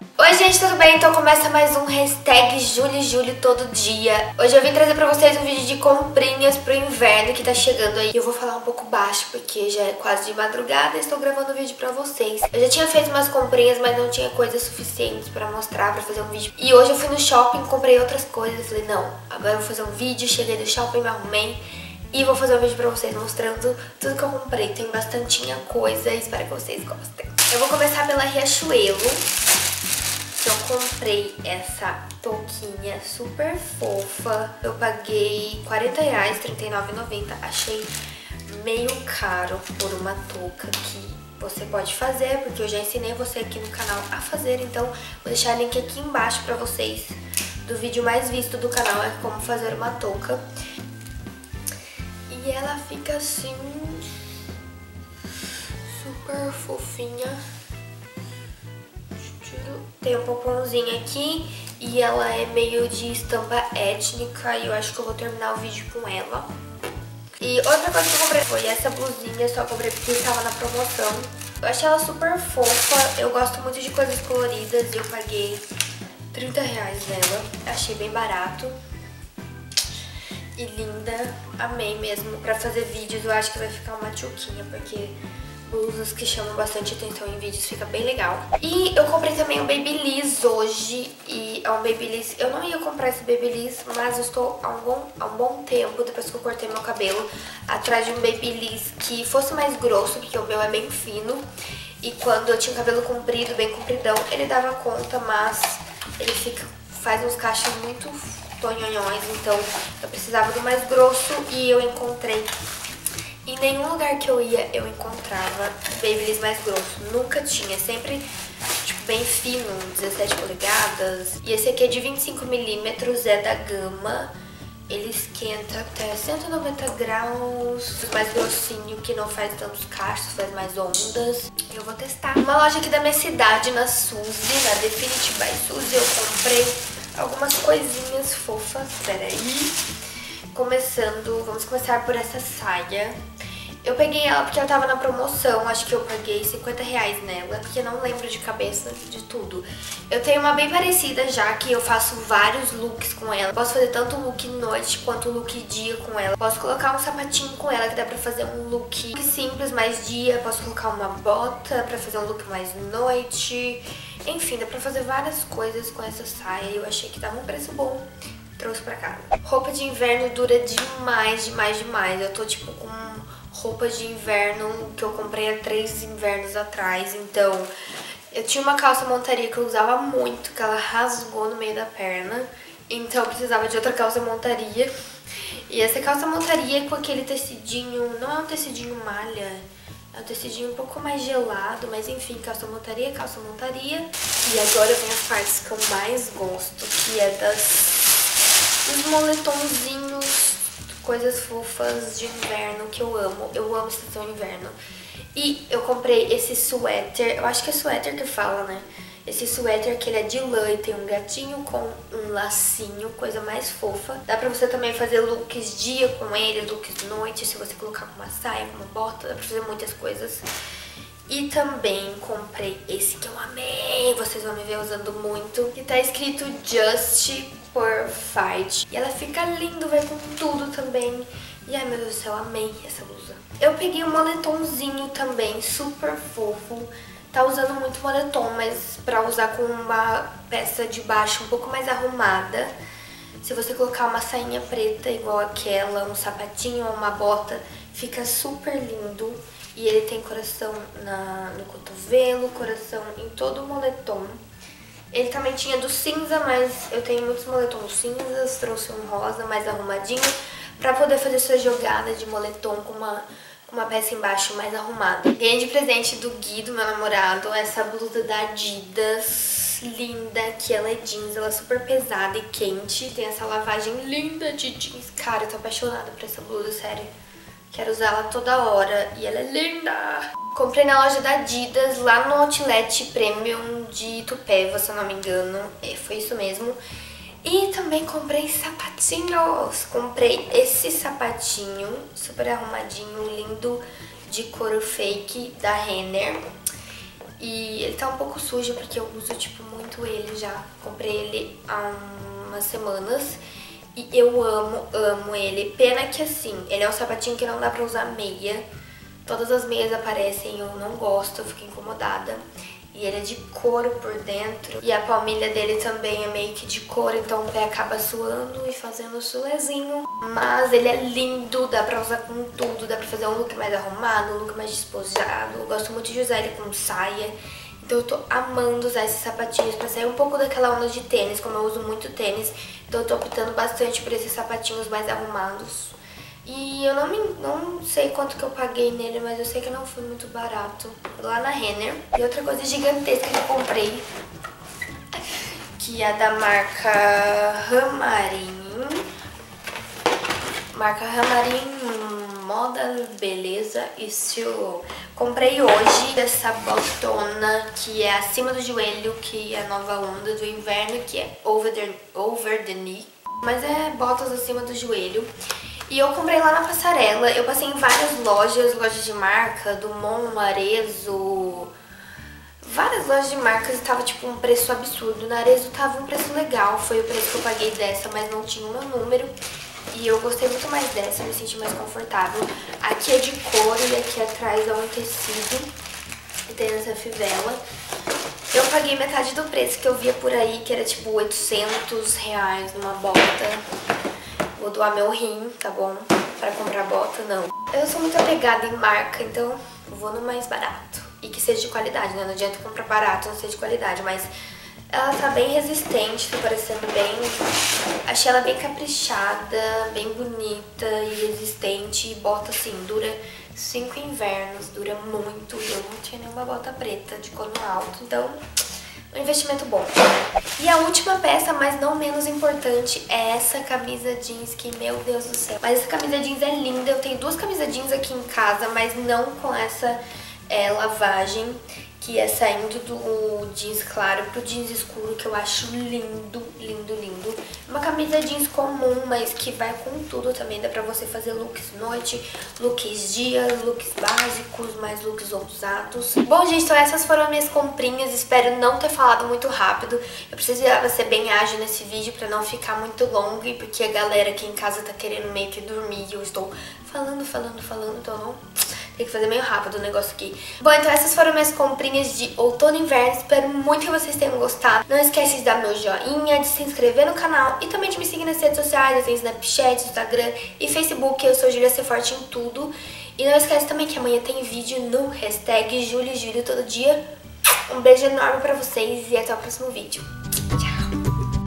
Oi gente, tudo bem? Então começa mais um hashtag Julho todo dia. Hoje eu vim trazer pra vocês um vídeo de comprinhas pro inverno que tá chegando aí. Eu vou falar um pouco baixo porque já é quase de madrugada e estou gravando o vídeo pra vocês. Eu já tinha feito umas comprinhas, mas não tinha coisas suficientes pra mostrar, pra fazer um vídeo. E hoje eu fui no shopping, comprei outras coisas. Eu falei, não, agora eu vou fazer um vídeo. Cheguei do shopping, me arrumei e vou fazer um vídeo pra vocês mostrando tudo que eu comprei. Tem bastantinha coisa e espero que vocês gostem. Eu vou começar pela Riachuelo. Eu comprei essa touquinha super fofa. Eu paguei R$40, R$39,90. Achei meio caro por uma touca que você pode fazer, porque eu já ensinei você aqui no canal a fazer. Então vou deixar o link aqui embaixo pra vocês do vídeo mais visto do canal, é como fazer uma touca. E ela fica assim, super fofinha. Tem um pomponzinho aqui e ela é meio de estampa étnica e eu acho que eu vou terminar o vídeo com ela. E outra coisa que eu comprei foi essa blusinha, só comprei porque estava na promoção. Eu achei ela super fofa, eu gosto muito de coisas coloridas e eu paguei R$30 nela. Achei bem barato e linda, amei mesmo. Pra fazer vídeos eu acho que vai ficar uma tchuquinha, porque blusas que chamam bastante atenção em vídeos fica bem legal. E eu comprei também um Babyliss hoje, e é um Babyliss, eu não ia comprar esse Babyliss, mas eu estou há um bom tempo, depois que eu cortei meu cabelo, atrás de um Babyliss que fosse mais grosso, porque o meu é bem fino, e quando eu tinha o cabelo comprido, bem compridão, ele dava conta, mas ele faz uns cachos muito tonhonhões, então eu precisava do mais grosso e eu encontrei. Em nenhum lugar que eu ia, eu encontrava Babyliss mais grosso. Nunca tinha. Sempre, tipo, bem fino, 17 polegadas. E esse aqui é de 25mm, é da Gama. Ele esquenta até 190 graus. Mais grossinho, que não faz tantos cachos, faz mais ondas. Eu vou testar. Uma loja aqui da minha cidade, na Suzy, na Definity by Suzy, eu comprei algumas coisinhas fofas. Pera aí. Vamos começar por essa saia. Eu peguei ela porque ela tava na promoção, acho que eu paguei R$50 nela, porque eu não lembro de cabeça de tudo. Eu tenho uma bem parecida já, que eu faço vários looks com ela. Posso fazer tanto look noite quanto look dia com ela. Posso colocar um sapatinho com ela, que dá pra fazer um look simples, mais dia. Posso colocar uma bota pra fazer um look mais noite. Enfim, dá pra fazer várias coisas com essa saia e eu achei que tava um preço bom. Trouxe pra casa. Roupa de inverno dura demais, demais, demais. Eu tô tipo com roupa de inverno que eu comprei há 3 invernos atrás. Então, eu tinha uma calça montaria que eu usava muito, que ela rasgou no meio da perna. Então eu precisava de outra calça montaria. E essa calça montaria com aquele tecidinho, não é um tecidinho malha, é um tecidinho um pouco mais gelado, mas enfim, calça montaria. E agora vem as partes que eu mais gosto, que é os moletomzinhos, coisas fofas de inverno que eu amo. Eu amo estação inverno. E eu comprei esse suéter, eu acho que é suéter que fala, né? Esse suéter que ele é de lã e tem um gatinho com um lacinho, coisa mais fofa. Dá pra você também fazer looks dia com ele, looks noite, se você colocar com uma saia, com uma bota, dá pra fazer muitas coisas. E também comprei esse que eu amei, vocês vão me ver usando muito, que tá escrito Just Perfect. E ela fica linda, vai com tudo também. E ai meu Deus do céu, amei essa blusa. Eu peguei um moletomzinho também, super fofo. Tá usando muito moletom, mas pra usar com uma peça de baixo um pouco mais arrumada. Se você colocar uma sainha preta igual aquela, um sapatinho ou uma bota, fica super lindo. E ele tem coração no cotovelo, coração em todo o moletom. Ele também tinha do cinza, mas eu tenho muitos moletons cinzas, trouxe um rosa mais arrumadinho pra poder fazer sua jogada de moletom com uma peça embaixo mais arrumada. Ganhei de presente do Gui, do meu namorado, essa blusa da Adidas, linda, que ela é jeans, ela é super pesada e quente, tem essa lavagem linda de jeans. Cara, eu tô apaixonada por essa blusa, sério. Quero usar ela toda hora e ela é linda! Comprei na loja da Adidas, lá no Outlet Premium de Itupeva, se eu não me engano. Foi isso mesmo. E também comprei sapatinhos. Comprei esse sapatinho super arrumadinho, lindo, de couro fake da Renner. E ele tá um pouco sujo porque eu uso, tipo, muito ele já. Comprei ele há umas semanas e eu amo ele. Pena que, assim, ele é um sapatinho que não dá pra usar meia. Todas as meias aparecem, eu não gosto, eu fico incomodada. E ele é de couro por dentro. E a palmilha dele também é meio que de couro, então o pé acaba suando e fazendo sulezinho. Mas ele é lindo, dá pra usar com tudo. Dá pra fazer um look mais arrumado, um look mais despojado. Eu gosto muito de usar ele com saia. Então eu tô amando usar esses sapatinhos pra sair um pouco daquela onda de tênis. Como eu uso muito tênis, então eu tô optando bastante por esses sapatinhos mais arrumados. E eu não sei quanto que eu paguei nele, mas eu sei que não foi muito barato. Lá na Renner. E outra coisa gigantesca que eu comprei, que é da marca Ramarin. Marca Ramarin, moda, beleza e estilo. Comprei hoje essa botona que é acima do joelho, que é a nova onda do inverno, que é over the knee. Mas é botas acima do joelho. E eu comprei lá na passarela. Eu passei em várias lojas de marca, do Mon, Arezzo, várias lojas de marcas, e tava tipo um preço absurdo. Na Arezzo tava um preço legal, foi o preço que eu paguei dessa, mas não tinha o meu número. E eu gostei muito mais dessa, me senti mais confortável. Aqui é de couro e aqui atrás é um tecido e tem essa fivela. Eu paguei metade do preço que eu via por aí, que era tipo R$800 numa bota. Vou doar meu rim, tá bom? Pra comprar bota, não. Eu sou muito apegada em marca, então eu vou no mais barato. E que seja de qualidade, né? Não adianta comprar barato, não seja de qualidade, mas ela tá bem resistente, tá parecendo bem... Achei ela bem caprichada, bem bonita e resistente. E bota assim, dura 5 invernos, dura muito. E eu não tinha nenhuma bota preta de couro alto, então... um investimento bom. E a última peça, mas não menos importante, é essa camisa jeans que, meu Deus do céu. Mas essa camisa jeans é linda. Eu tenho duas camisas jeans aqui em casa, mas não com essa lavagem, que é saindo do jeans claro pro jeans escuro, que eu acho lindo, lindo, lindo. Uma camisa jeans comum, mas que vai com tudo também. Dá pra você fazer looks noite, looks dia, looks básicos, mais looks ousados. Bom, gente, então essas foram as minhas comprinhas. Espero não ter falado muito rápido. Eu precisava ser bem ágil nesse vídeo pra não ficar muito longo, e porque a galera aqui em casa tá querendo meio que dormir e eu estou falando, então não... tem que fazer meio rápido o negócio aqui. Bom, então essas foram minhas comprinhas de outono e inverno. Espero muito que vocês tenham gostado. Não esquece de dar meu joinha, de se inscrever no canal e também de me seguir nas redes sociais. Eu tenho Snapchat, Instagram e Facebook. Eu sou Julia C Forte em tudo. E não esquece também que amanhã tem vídeo no hashtag JuliaJulio todo dia. Um beijo enorme pra vocês e até o próximo vídeo. Tchau!